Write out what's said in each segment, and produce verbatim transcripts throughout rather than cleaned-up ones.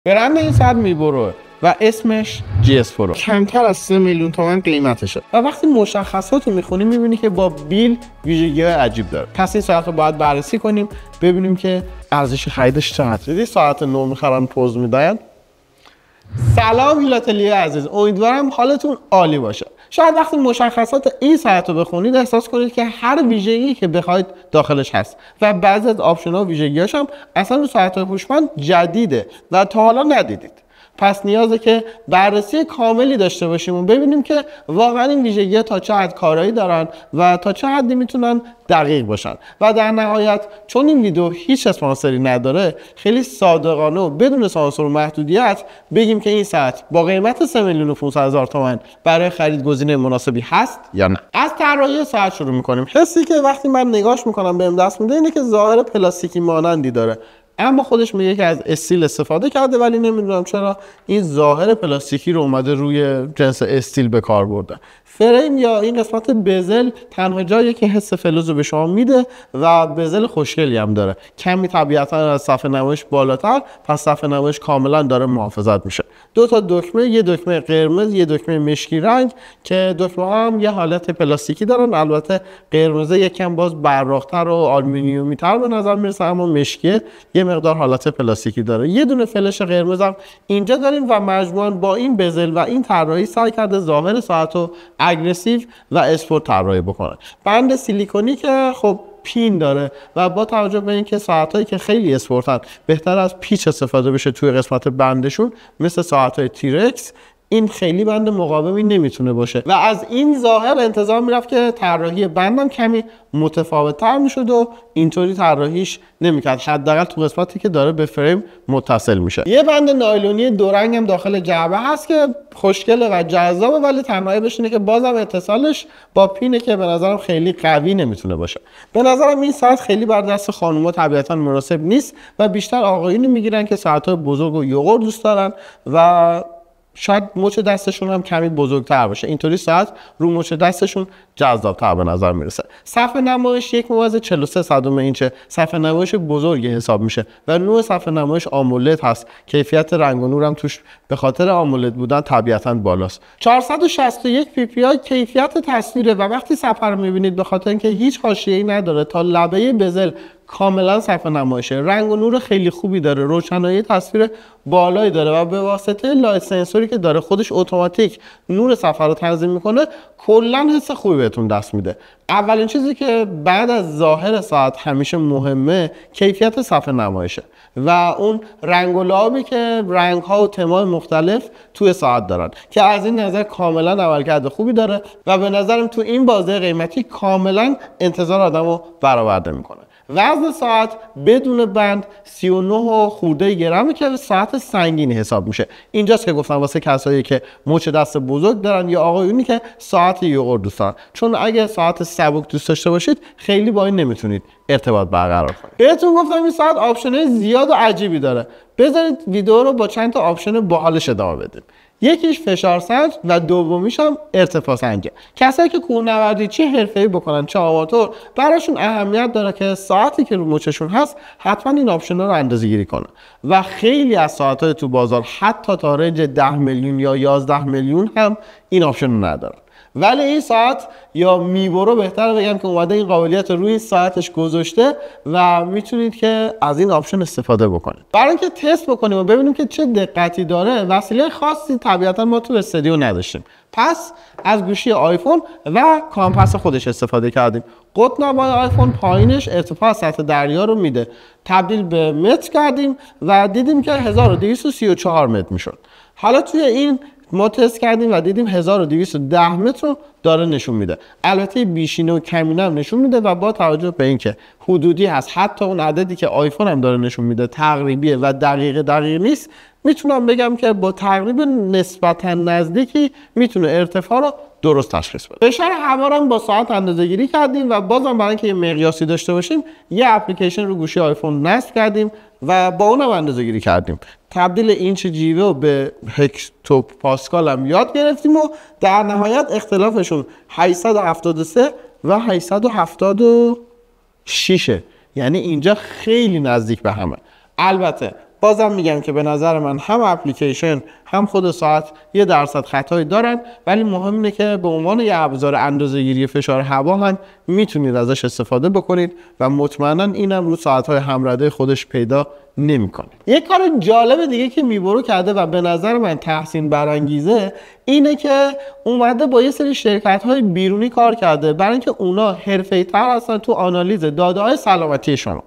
برند این ساعت میبروه و اسمش جی اس فور کمتر از سه میلیون تومان قیمتشه و وقتی مشخصات رو میخونیم میبینی که با بیل ویژگی عجیب داره. پس این ساعت رو باید بررسی کنیم ببینیم که ارزش خریدش چقدر. دیدی ساعت نو میخرن پوز میدن. سلام هیلاتلیه عزیز، امیدوارم حالتون عالی باشه. شاید وقتی مشخصات این ساعت رو بخونید احساس کنید که هر ویژگی که بخواید داخلش هست و بعضی از آپشن‌ها و ویژگی‌هاش هم اصلا رو ساعت‌های هوشمند جدیده و تا حالا ندیدید. پس نیازه که بررسی کاملی داشته باشیم و ببینیم که واقعا این ویژگی‌ها تا چه حد کارایی دارن و تا چه حدی میتونن دقیق باشن. و در نهایت چون این ویدیو هیچ اسپانسری نداره خیلی صادقانه و بدون سانسور و محدودیت بگیم که این ساعت با قیمت سه میلیون و پانصد هزار تومان برای خرید گزینه مناسبی هست یا نه. از طراحی ساعت شروع می‌کنیم. حسی که وقتی من نگاش می‌کنم بهم دست میده اینه که ظاهر پلاستیکی مانندی داره، اما خودش میگه که از استیل استفاده کرده ولی نمیدونم چرا این ظاهر پلاستیکی رو اومده روی جنس استیل به کار برده. فریم یا این قسمت بزل تنها جایی که حس فلز رو به شما میده و بزل خوشگلی هم داره. کمی طبیعتا از صفحه نمایش بالاتر، پس صفحه نمایش کاملا داره محافظت میشه. دو تا دکمه، یه دکمه قرمز، یه دکمه مشکی رنگ که دکمه ها هم یه حالت پلاستیکی دارن. البته قرمز یکم باز براق‌تر و آلومینیومی تر به نظر میرسه، اما مشکی یه مقدار حالت پلاستیکی داره. یه دونه فلش قرمز هم اینجا داریم و مجموعاً با این بزل و این طراحی سعی کرده ظاهر ساعت رو اگریسیو و اسپورت طراحی بکنه. بند سیلیکونی که خب پین داره و با توجه به اینکه ساعتایی که خیلی اسپورتن بهتر از پیچ استفاده بشه توی قسمت بندشون، مثل ساعتای تیرکس این خیلی بند مقاومی نمیتونه باشه و از این ظاهر انتظار میرفت که طراحی بندم کمی متفاوت تر میشد و اینطوری طراحیش نمیکرد، حداقل تو قسمتی که داره به فریم متصل میشه. یه بند نایلونی دو رنگ هم داخل جعبه هست که خوشگله و جذابه، ولی تنهایی بشینه که بازم اتصالش با پینه که به نظرم خیلی قوی نمیتونه باشه. به نظرم این ساعت خیلی بر دست خانوما طبیعتا مناسب نیست و بیشتر آقایونی میگیرن که ساعت‌های بزرگ و یوغور دوست دارن و شاید مچ دستشون هم کمی بزرگتر باشه. اینطوری ساعت رو مچ دستشون جذاب‌تر به نظر میرسه. صفحه نمایش یک ممیز چهل و سه صدم اینچه، صفحه نمایش بزرگی حساب میشه و نوع صفحه نمایش آمولد هست. کیفیت رنگ و نور هم توش به خاطر آمولد بودن طبیعتاً بالاست. چهارصد و شصت و یک پی پی آی کیفیت تصویره و وقتی صفحه رو میبینید به خاطر اینکه هیچ حاشیه‌ای نداره تا لبه بزل کاملا صفحه نمایشه، رنگ و نور خیلی خوبی داره، روشنایی تصویر بالایی داره و به واسطه لایت سنسوری که داره خودش اتوماتیک نور صفحه رو تنظیم میکنه کلا حس خوبی بهتون دست میده. اولین چیزی که بعد از ظاهر ساعت همیشه مهمه کیفیت صفحه نمایشه و اون رنگ و لعابی که رنگ ها و تمای مختلف توی ساعت دارن که از این نظر کاملا عملکرد خوبی داره و به نظرم تو این بازه قیمتی کاملا انتظار آدمو برآورده میکنه. وزن ساعت بدون بند سی و نه خورده گرمه که ساعت سنگینی حساب میشه. اینجاست که گفتم واسه کسایی که مچ دست بزرگ دارن یا آقایونی که ساعت یوغور دوست دارن، چون اگه ساعت سبک دوست داشته باشید خیلی با این نمیتونید ارتباط برقرار کنید. بهتون گفتم این ساعت آپشن‌های زیاد و عجیبی داره. بذارید ویدیو رو با چند تا آپشن باحالش ادامه بدیم. یکیش فشار سنج و دومیش هم ارتفاع سنجه. کسایی که کوهنوردی چه حرفه‌ای بکنن چه آماتور براشون اهمیت داره که ساعتی که رو مچشون هست حتما این آپشن‌ها رو اندازه‌گیری کنن و خیلی از ساعت‌های تو بازار حتی تا رنج ده میلیون یا یازده میلیون هم این آپشن رو ندارن. ولی این ساعت یا میبرو بهتره بگم که اومده این قابلیت رو روی ساعتش گذاشته و میتونید که از این آپشن استفاده بکنید. برای اینکه تست بکنیم و ببینیم که چه دقتی داره وسیله خاصی طبیعتا ما تو استودیو نداشتیم، پس از گوشی آیفون و کامپس خودش استفاده کردیم. قطب‌نمای آیفون پایینش ارتفاع سطح دریا رو میده، تبدیل به متر کردیم و دیدیم که هزار و دویست و سی و چهار متر میشد. حالا توی این ما تست کردیم و دیدیم هزار و دویست و ده متر رو داره نشون میده. البته بیشینه و کمینه هم نشون میده و با توجه به اینکه حدودی هست، حتی اون عددی که آیفون هم داره نشون میده تقریبیه و دقیق دقیق نیست، میتونم بگم که با تقریبا نسبتا نزدیکی میتونه ارتفاع رو درست تشخیص بده. فشار هوا رو با ساعت اندازه‌گیری کردیم و بازم برای اینکه یه مقیاسی داشته باشیم یه اپلیکیشن رو گوشی آیفون نصب کردیم و با اونم اندازه‌گیری کردیم. تبدیل اینچ جیوه و به هکتو پاسکال هم یاد گرفتیم و در نهایت اختلافشون هشتصد و هفتاد و سه و هشتصد و هفتاد و شش، یعنی اینجا خیلی نزدیک به همه. البته بازم میگم که به نظر من هم اپلیکیشن هم خود ساعت یه درصد خطایی دارن، ولی مهم اینه که به عنوان یه ابزار اندازه‌گیری فشار هوا هم میتونید ازش استفاده بکنید و مطمئنا اینم رو ساعت‌های همرده خودش پیدا نمیکنه. یک کار جالب دیگه که میبرو کرده و به نظر من تحسین برانگیزه اینه که اومده با یه سری شرکت‌های بیرونی کار کرده برای اینکه اونا حرفه‌ای‌تر هستن تو آنالیز داده‌های سلامتی شما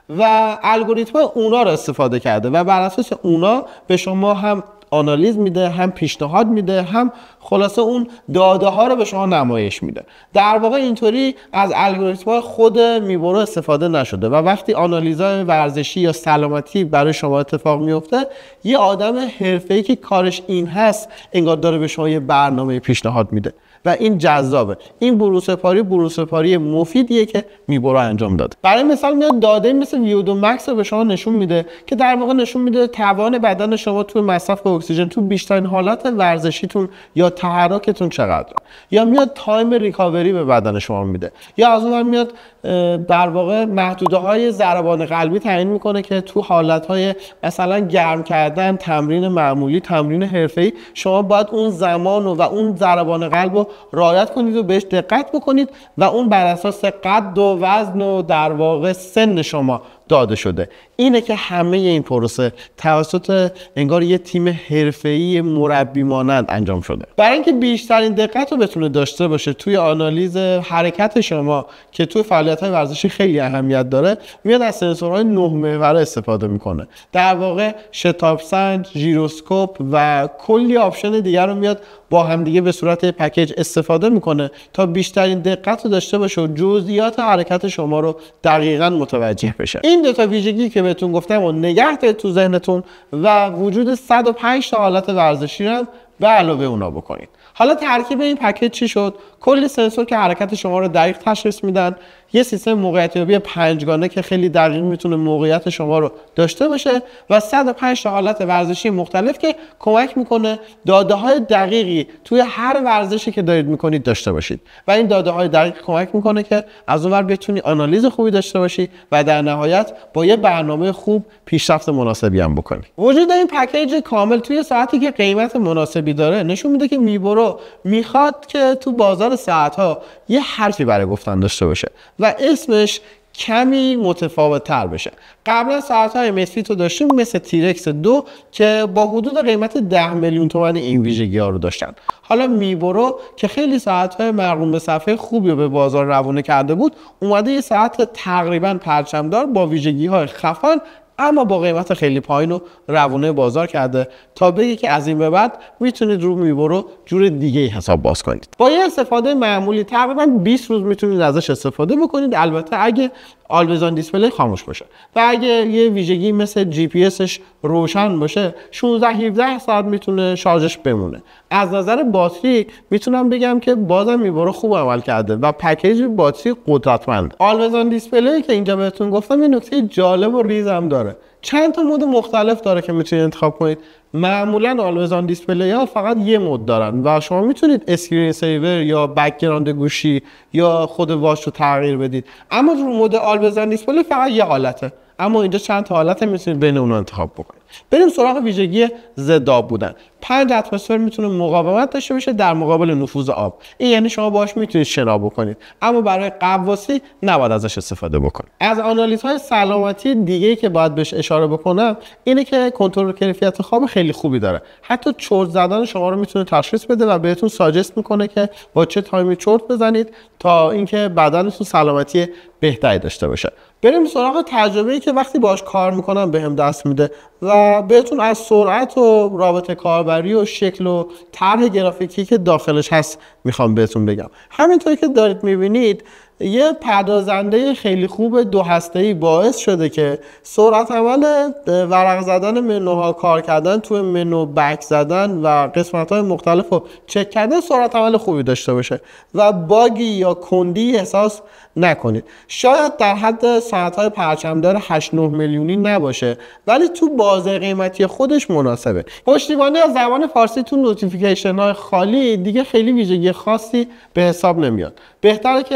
و الگوریتم اونا رو استفاده کرده و بر اساس اونا به شما هم آنالیز میده، هم پیشنهاد میده، هم خلاصه اون داده ها رو به شما نمایش میده. در واقع اینطوری از الگوریتم خود میبرو استفاده نشده و وقتی آنالیزهای ورزشی یا سلامتی برای شما اتفاق میفته، یه آدم حرفه‌ای که کارش این هست انگار داره به شما یه برنامه پیشنهاد میده و این جذابه. این بروسپاری بروسپاری مفیدیه که میبرو انجام داده. برای مثال میاد داده مثل ویودو مکس رو به شما نشون میده که در واقع نشون میده توان بدن شما تو مصرف اکسیژن تو بیشترین حالات ورزشیتون یا تحرکتون چقدره، یا میاد تایم ریکاوری به بدن شما میده، یا از اون میاد در واقع محدوده های ضربان قلبی تعیین میکنه که تو حالت های مثلا گرم کردن، تمرین معمولی، تمرین حرفه‌ای شما باید اون زمان و اون ضربان قلب رو رعایت کنید و بهش دقت بکنید و اون بر اساس قد و وزن و در واقع سن شما داده شده. اینه که همه این پروسه توسط انگار یه تیم حرفه‌ای مربی مانند انجام شده برای اینکه بیشترین دقت رو بتونه داشته باشه توی آنالیز حرکت شما که توی فعالیت‌های ورزشی خیلی اهمیت داره. میاد از سنسورهای نه محوره استفاده میکنه، در واقع شتاب سنج، ژیروسکوپ و کلی آپشن دیگر رو میاد با هم دیگه به صورت پکیج استفاده میکنه تا بیشترین دقت رو داشته باشه و جزئیات حرکت شما رو دقیقاً متوجه بشه. این دو تا ویژگی که بهتون گفتم و نگه دارید تو ذهنتون و وجود صد و پنج تا حالت ورزشی رو به علاوه اونا بکنید. حالا ترکیب این پکیج چی شد؟ کلی سنسور که حرکت شما رو دقیق تشخیص میدن، یه سیستم موقعیت یابی پنجگانه که خیلی دقیق میتونه موقعیت شما رو داشته باشه و صد و پنج تا حالت ورزشی مختلف که کمک میکنه داده های دقیقی توی هر ورزشی که دارید میکنید داشته باشید و این داده های دقیق کمک میکنه که از اونور بتونی آنالیز خوبی داشته باشی و در نهایت با یه برنامه خوب پیشرفت مناسبی هم بکنی. وجود این پکیج کامل توی ساعتی که قیمت مناسبی داره نشون میده که میبرو میخواد که تو بازار ساعت‌ها یه حرفی برای گفتن داشته باشه و اسمش کمی متفاوت تر بشه. قبلا ساعت‌های مسفیت رو داشتیم مثل تیرکس دو که با حدود قیمت ده میلیون تومان این ویژگی ها رو داشتن. حالا میبرو که خیلی ساعت‌های مرغوم به صفحه خوبی رو به بازار روانه کرده بود، اومده یه ساعت تقریبا پرچمدار با ویژگی‌های خفن اما با قیمت خیلی پایین رو روونه بازار کرده تا بگه که از این به بعد میتونید رو میبرو جور دیگه ای حساب باز کنید. با یه استفاده معمولی تقریبا بیست روز میتونید ازش استفاده بکنید، البته اگه آلویز آن دیسپلی خاموش باشه و اگه یه ویژگی مثل جی پی اسش روشن باشه شانزده هفده ساعت میتونه شارژش بمونه. از نظر باتری میتونم بگم که بازم میبرو خوب عمل کرده و پکیج باتری قدرتمند. آلویز آن دیسپلی که اینجا بهتون گفتم یه نکته جالب و ریز هم داره. چند تا مود مختلف داره که میتونید انتخاب کنید. معمولا آلویز آن دیسپلی ها فقط یه مود دارن و شما میتونید اسکرین سیور یا بک‌گراند گوشی یا خود واچ رو تغییر بدید، اما رو مود آلویز آن دیسپلی فقط یه حالته، اما اینجا چند تا حالت میتونید بین اونها انتخاب بکنید. بریم سراغ ویژگی ضد آب بودن. پنج اتمسفر میتونه مقاومت داشته باشه در مقابل نفوذ آب. این یعنی شما باهاش میتونید شنا بکنید، اما برای غواصی نباید ازش استفاده بکنید. از آنالیزهای سلامتی دیگه‌ای که باید بهش اشاره بکنم اینه که کنترل کیفیت خواب خیلی خوبی داره. حتی چرت زدن شما رو میتونه تشخیص بده و بهتون ساجست میکنه که با چه تایمی چرت بزنید تا اینکه بدنتون سلامتی بهتری داشته باشه. بریم سراغ تجربه‌ای که وقتی باهاش کار میکنم بهم دست میده و بهتون از سرعت و رابطه کاربری و شکل و طرح گرافیکی که داخلش هست میخوام بهتون بگم. همینطوری که دارید میبینید یه پردازنده خیلی خوب دو هسته‌ای باعث شده که سرعت عمل ورق زدن منوها، کار کردن توی منو، بک زدن و قسمت‌های مختلف رو چک کردن سرعت عمل خوبی داشته باشه و باگی یا کندی احساس نکنید. شاید در حد ساعت‌های پرچمدار هشت نه میلیونی نباشه ولی تو بازه قیمتی خودش مناسبه. پشتیبانی از زبان فارسی تو نوتیفیکیشن‌های خالی دیگه خیلی ویژگی خاصی به حساب نمیاد. بهتره که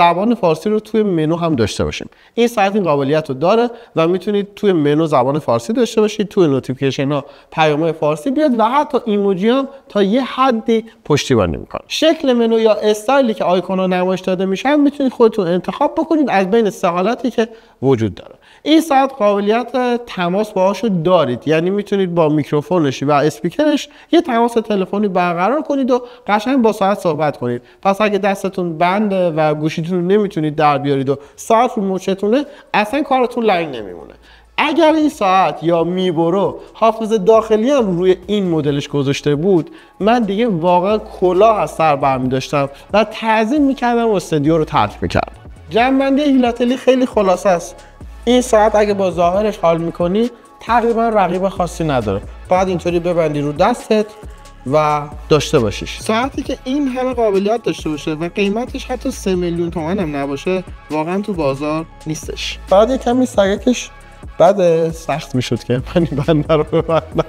زبان فارسی رو توی منو هم داشته باشیم. این ساعت این قابلیت رو داره و میتونید توی منو زبان فارسی داشته باشید، توی نوتیفیکیشن ها پیام‌های فارسی بیاد و حتی ایموجی هم تا یه حدی پشتیبانی میکنه. شکل منو یا استایلی که آیکون ها نمایش داده میشن میتونید خودتون انتخاب بکنید از بین سه حالتی که وجود داره. این ساعت قابلیت تماس باهاشو دارید، یعنی میتونید با میکروفونش و اسپیکرش یه تماس تلفنی برقرار کنید و قشنگ با ساعت صحبت کنید. پس اگه دستتون بنده و گوشیتون رو نمیتونید در بیارید و ساعت رو مچتونه، اصلا کارتون لنگ نمیمونه. اگر این ساعت یا میبرو حافظه داخلی هم روی این مدلش گذاشته بود، من دیگه واقعا کلاه از سر برمی داشتم و تعظیم میکردم و استودیو رو ترک میکردم. جمع‌بندی هیلاتلی خیلی خلاصه است. این ساعت اگه با ظاهرش حال میکنی تقریبا رقیب خاصی نداره، باید اینطوری ببندی رو دستت و داشته باشیش. ساعتی که این همه قابلیت داشته باشه و قیمتش حتی سه میلیون تومان هم نباشه واقعا تو بازار نیستش. بعد یه کمی سگکش بعد سخت میشد که من این بنده رو ببندم.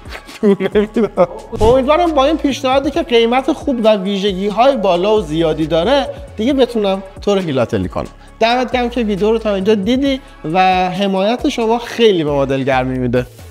امیدوارم با این پیشنهادی که قیمت خوب و ویژگی های بالا و زیادی داره دیگه بتونم تو رو هیلاتلی کنم. دمت گرم که ویدیو رو تا اینجا دیدی و حمایت شما خیلی به ما دلگرمی میده.